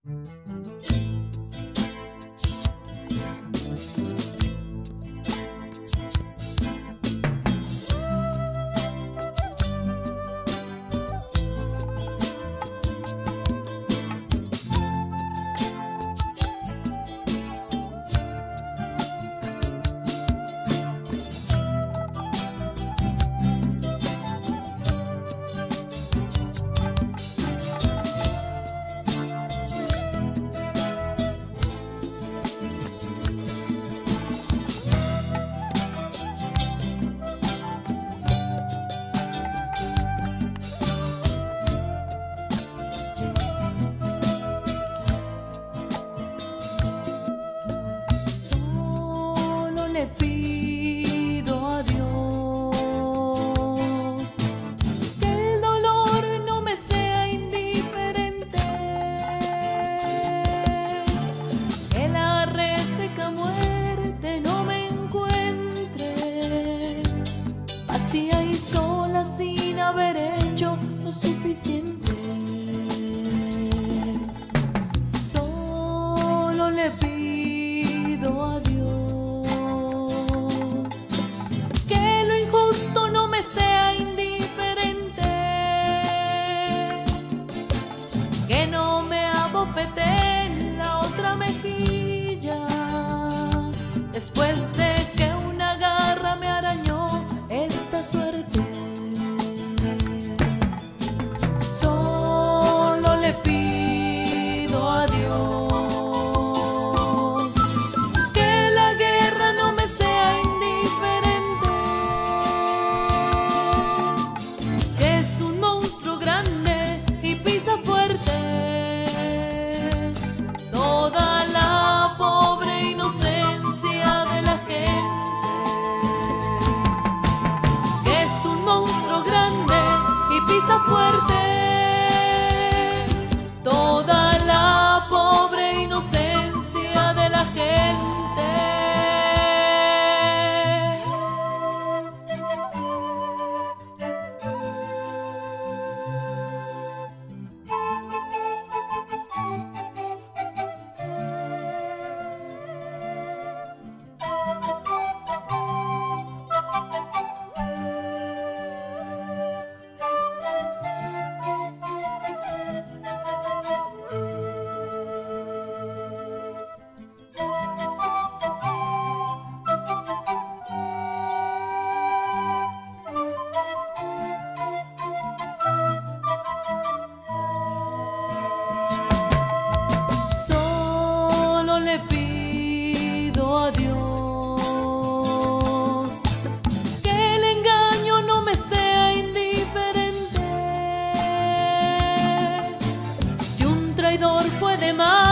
Le pido a Dios que el dolor no me sea indiferente, que la reseca muerte no me encuentre vacía y sola sin haber hecho lo suficiente. Solo le pido a Dios que no me abofeté en la otra mejilla después de que una garra me arañó esta suerte. Solo le pido a Dios que la guerra no me sea indiferente, que es un monstruo grande y pisa fuerte toda la pobre inocencia de la gente, que es un monstruo grande y pisa fuerte toda la pobre inocencia de la gente. Le pido a Dios que el engaño no me sea indiferente. Si un traidor puede más